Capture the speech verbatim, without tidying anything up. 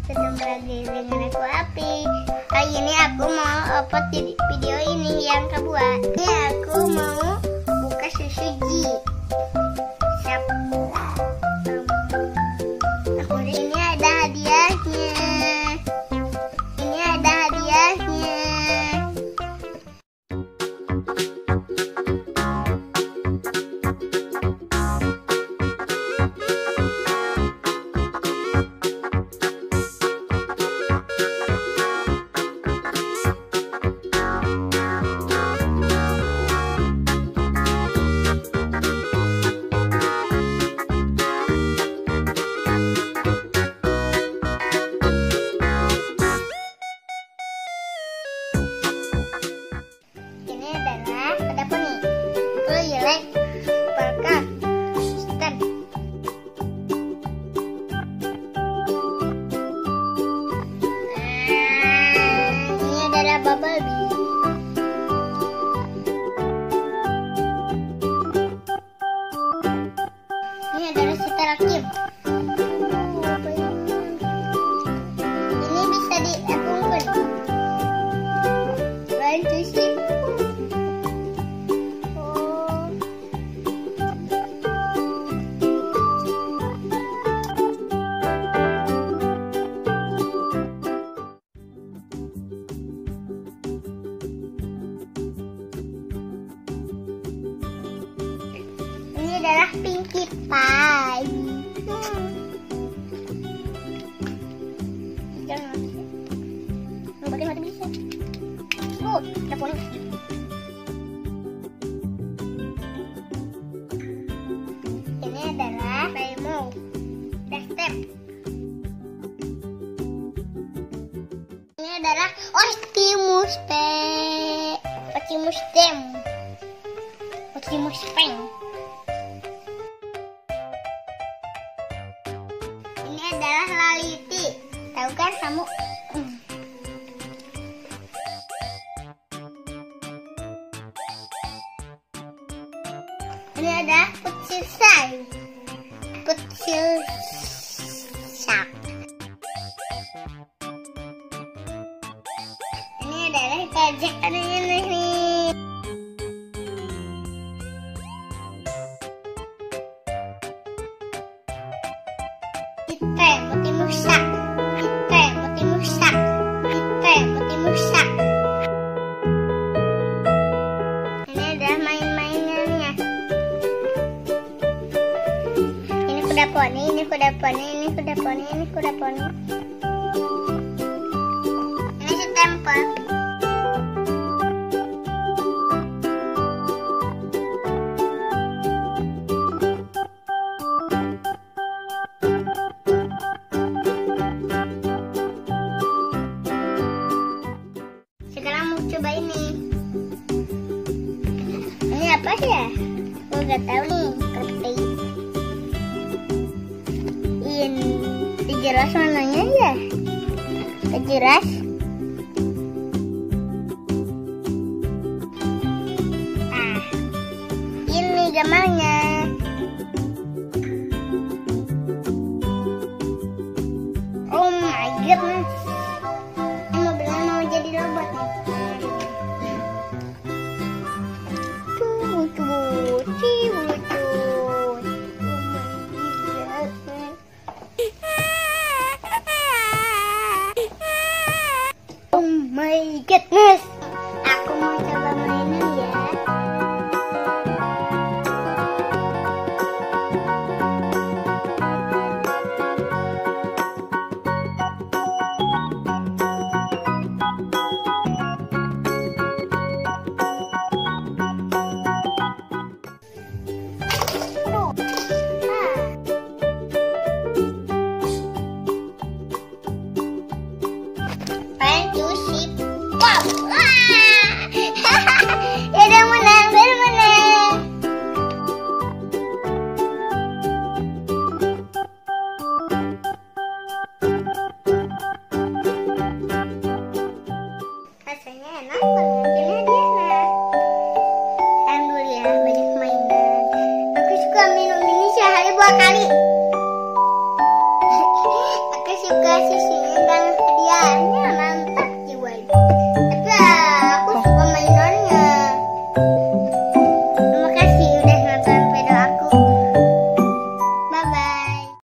Sedang lagi dengan aku Api. Kali ini aku mau upload video ini yang kedua. Ini aku mau buka susu Ji. Siap. Aku ini ada hadiahnya. Ini ada hadiahnya. Bumblebee. Ini adalah setelah Kim. Ini bisa diapungkan. One, two, three. Oh. Ini adalah Pinkie Pie. Hmm. Jangan. Mau pakai mati bisa. Oh, ada poni. Ini adalah Rainbow. Step. Ini adalah Optimus P. Optimus Dem. Optimus Peng. Ini adalah Lality. Tahu kan kamu? Hmm. Ini ada Putsilsai. Putsilsak. Ini adalah Kajak ini nih. Kita mati musak, kita mati musak, kita mati musak. Ini adalah main-mainannya. Ini kuda poni, ini kuda poni, ini kuda poni, ini kuda poni. Ini stempel. Coba ini. Ini apa ya? Aku nggak tahu nih. Ngerti. Ini jelas warnanya ya? Kejelas. Ah, ini gambarnya. Oh my goodness. Mau bilang mau jadi robot nih. Oh my goodness, aku mau coba mainan ya. dua kali. Aku suka susu